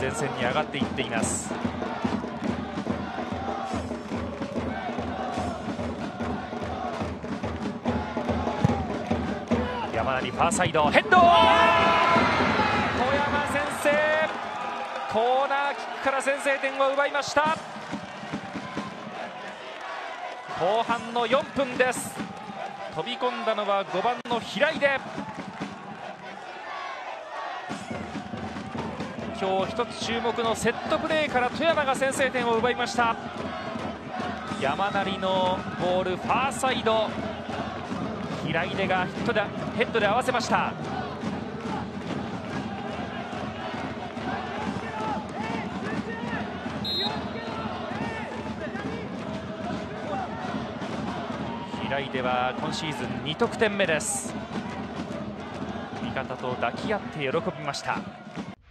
前線に上がっていっています。山成ファーサイドヘッド、富山先制、コーナーキックから先制点を奪いました。後半の4分です。飛び込んだのは5番の平出。今日一つ注目のセットプレーから富山が先制点を奪いました。山成のボールファーサイド、平出がヘッドで合わせました。平出は今シーズン2得点目です。味方と抱き合って喜びました。